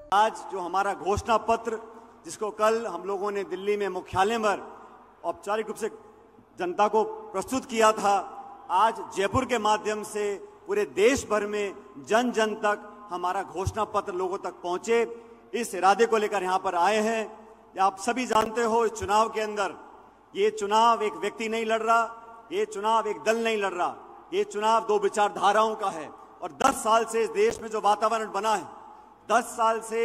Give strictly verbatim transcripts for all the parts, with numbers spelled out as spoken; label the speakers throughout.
Speaker 1: आज जो हमारा घोषणा पत्र, जिसको कल हम लोगों ने दिल्ली में मुख्यालय पर औपचारिक रूप से जनता को प्रस्तुत किया था, आज जयपुर के माध्यम से पूरे देश भर में जन जन तक हमारा घोषणा पत्र लोगों तक पहुंचे, इस इरादे को लेकर यहां पर आए हैं। आप सभी जानते हो, इस चुनाव के अंदर ये चुनाव एक व्यक्ति नहीं लड़ रहा, ये चुनाव एक दल नहीं लड़ रहा, ये चुनाव दो विचारधाराओं का है। और दस साल से इस देश में जो वातावरण बना है, दस साल से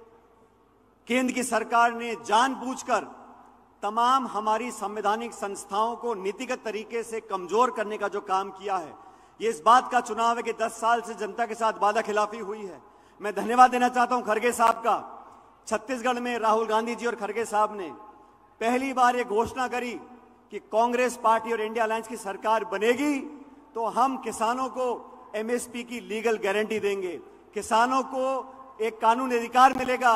Speaker 1: केंद्र की सरकार ने जानबूझकर तमाम हमारी संवैधानिक संस्थाओं को नीतिगत तरीके से कमजोर करने का जो काम किया है, ये इस बात का चुनाव है कि दस साल से जनता के साथ वादा खिलाफी हुई है। मैं धन्यवाद देना चाहता हूं खड़गे साहब का। छत्तीसगढ़ में राहुल गांधी जी और खड़गे साहब ने पहली बार ये घोषणा करी कि कांग्रेस पार्टी और इंडिया अलायंस की सरकार बनेगी तो हम किसानों को एमएसपी की लीगल गारंटी देंगे, किसानों को एक कानूनी अधिकार मिलेगा,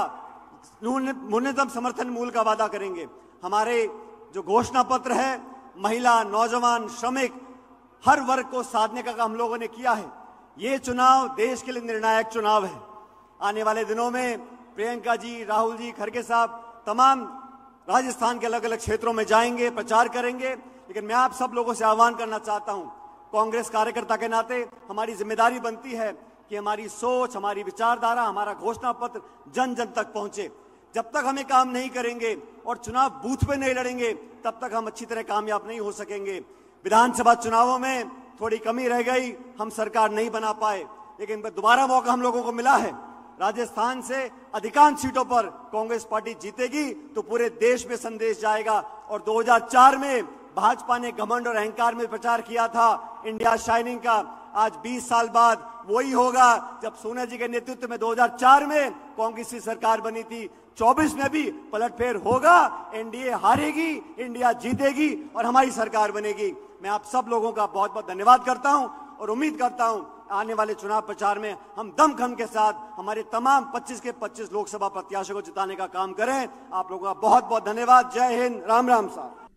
Speaker 1: न्यूनतम समर्थन मूल्य का वादा करेंगे। हमारे जो घोषणा पत्र है, महिला, नौजवान, श्रमिक, हर वर्ग को साधने का हम लोगों ने किया है। ये चुनाव देश के लिए निर्णायक चुनाव है। आने वाले दिनों में प्रियंका जी, राहुल जी, खड़गे साहब तमाम राजस्थान के अलग अलग क्षेत्रों में जाएंगे, प्रचार करेंगे। लेकिन मैं आप सब लोगों से आह्वान करना चाहता हूं, कांग्रेस कार्यकर्ता के नाते हमारी जिम्मेदारी बनती है कि हमारी सोच, हमारी विचारधारा, हमारा घोषणा पत्र जन जन तक पहुंचे। जब तक हम ये काम नहीं करेंगे और चुनाव बूथ पे नहीं लड़ेंगे, तब तक हम अच्छी तरह कामयाब नहीं हो सकेंगे। विधानसभा चुनावों में थोड़ी कमी रह गई, हम सरकार नहीं बना पाए, लेकिन दोबारा मौका हम लोगों को मिला है। राजस्थान से अधिकांश सीटों पर कांग्रेस पार्टी जीतेगी तो पूरे देश में संदेश जाएगा। और दो हज़ार चार में भाजपा ने घमंड और अहंकार में प्रचार किया था इंडिया शाइनिंग का, आज बीस साल बाद वही होगा जब सोनिया जी के नेतृत्व में दो हज़ार चार में कांग्रेस की सरकार बनी थी। चौबीस में भी पलटफेर होगा, एनडीए हारेगी, इंडिया जीतेगी और हमारी सरकार बनेगी। मैं आप सब लोगों का बहुत बहुत धन्यवाद करता हूं और उम्मीद करता हूं आने वाले चुनाव प्रचार में हम दमखम के साथ हमारे तमाम पच्चीस के पच्चीस लोकसभा प्रत्याशियों को जिताने का काम करें। आप लोगों का बहुत बहुत धन्यवाद। जय हिंद, राम राम साहब।